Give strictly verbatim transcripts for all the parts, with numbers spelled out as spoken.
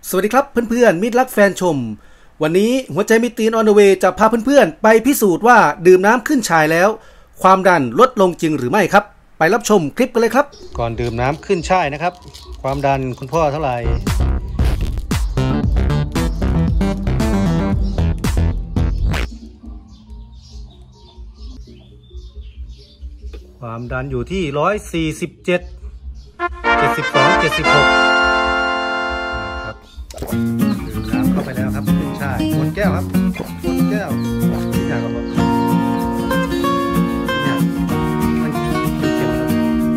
สวัสดีครับเพื่อนๆมิตรรักแฟนชมวันนี้หัวใจมิตรตีนออนเดอะเวย์จะพาเพื่อนๆไปพิสูจน์ว่าดื่มน้ำขึ้นฉายแล้วความดันลดลงจริงหรือไม่ครับไปรับชมคลิปกันเลยครับก่อนดื่มน้ำขึ้นฉายนะครับความดันคุณพ่อเท่าไหร่ความดันอยู่ที่ร้อยสี่สิบเจ็ด เจ็ดสิบสอง เจ็ดสิบหกนะครับดื่มน้ำเข้าไปแล้วครับขึ้นฉายหมดแก้วครับหมดแก้วที่อยากครับเนี่ยมันเจ็บครับ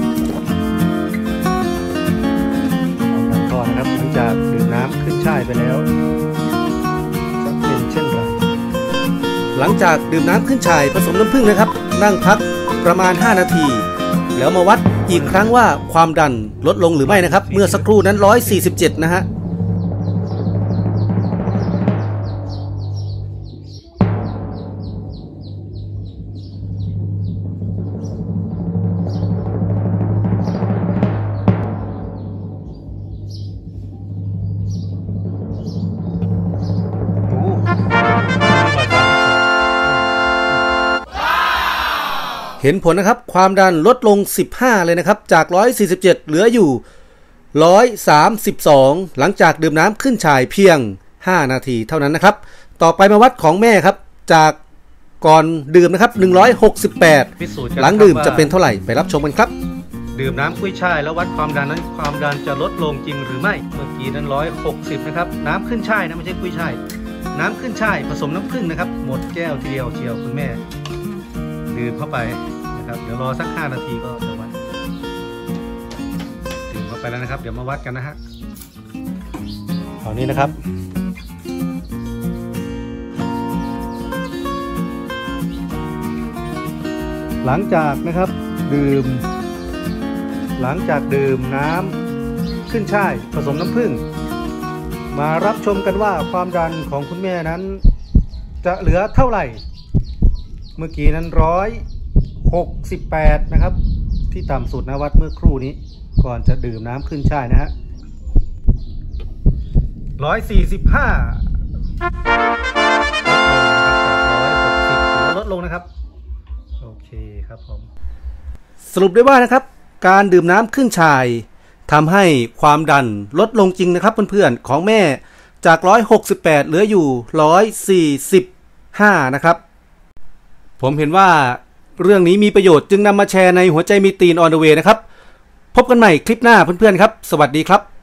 ความดันก่อนนะครับหลังจากดื่มน้ำขึ้นฉายไปแล้วจะเป็นเช่นไรหลังจากดื่มน้ำขึ้นฉายผสมน้ำผึ้งนะครับนั่งพักประมาณห้านาทีแล้วมาวัดอีกครั้งว่าความดันลดลงหรือไม่นะครับเมื่อสักครู่นั้นหนึ่งร้อยสี่สิบเจ็ดนะฮะเห็นผลนะครับความดันลดลงสิบห้าเลยนะครับจากหนึ่งร้อยสี่สิบเจ็ดเหลืออยู่หนึ่งร้อยสามสิบสองหลังจากดื่มน้ำขึ้นฉายเพียงห้านาทีเท่านั้นนะครับต่อไปมาวัดของแม่ครับจากก่อนดื่มนะครับหนึ่งร้อยหกสิบแปดหลังดื่มจะเป็นเท่าไหร่ไปรับชมกันครับดื่มน้ำกุ้ยช่ายแล้ววัดความดันนั้นความดันจะลดลงจริงหรือไม่เมื่อกี้นั้นหนึ่งร้อยหกสิบนะครับน้ำขึ้นช่ายนะไม่ใช่กุ้ยช่ายน้ำขึ้นช่ายผสมน้ำผึ้งนะครับหมดแก้วทีเดียวเชียวคุณแม่ดื่มเข้าไปนะครับเดี๋ยวรอสักห้านาทีก็จะวัดดื่มเข้าไปแล้วนะครับเดี๋ยวมาวัดกันนะฮะตอนนี้นะครับหลังจากนะครับดื่มหลังจากดื่มน้ำขึ้นช่ายผสมน้ำผึ้งมารับชมกันว่าความดันของคุณแม่นั้นจะเหลือเท่าไหร่เมื่อกี้นั้นร้อยหกสิบแปดนะครับที่ต่ำสุดนะวัดเมื่อครู่นี้ก่อนจะดื่มน้ำขึ้นช่ายนะฮะร้อยสี่สิบห้าลดลงนะครับจากร้อยหกสิบถือว่าลดลงนะครับโอเคครับผมสรุปได้ว่านะครับการดื่มน้ำขึ้นฉายทำให้ความดันลดลงจริงนะครับเพื่อนๆของแม่จากร้อยหกสิบแปดเหลืออยู่ร้อยสี่สิบห้านะครับผมเห็นว่าเรื่องนี้มีประโยชน์จึงนำมาแชร์ในหัวใจมีตีนออนเดอะเวย์นะครับพบกันใหม่คลิปหน้าเพื่อนๆครับสวัสดีครับ